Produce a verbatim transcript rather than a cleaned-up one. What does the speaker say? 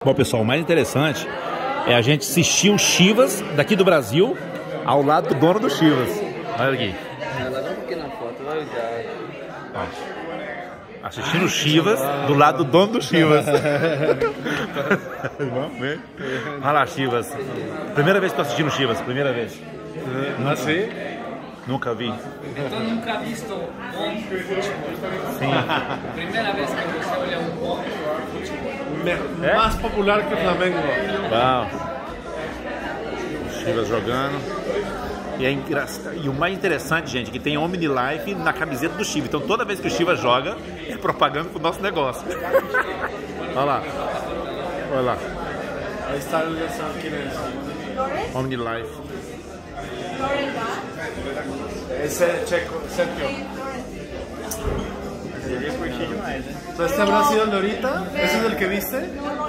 Bom, pessoal, o mais interessante é a gente assistir o Chivas daqui do Brasil ao lado do dono do Chivas. Olha aqui. Ó, assistindo o Chivas do lado do dono do Chivas. Vamos ver. Olha lá, Chivas. Primeira vez que estou assistindo Chivas, primeira vez. Ah, sim? Nunca vi. Então nunca visto um bom futebol. Sim. Primeira vez que você olha um bom futebol. É? Mais popular que o Flamengo. Bom. Chivas jogando. E, é engraçado. E o mais interessante, gente, é que tem OmniLife na camiseta do Chivas. Então toda vez que o Chivas joga, é propaganda pro nosso negócio. Olha lá. Olha lá. Ahí está el de San Quiles. OmniLife. Esse é Checo, Sergio. Sería cursi demais, né? ¿Este habrá sido el de ahorita? ¿Ese es el que viste?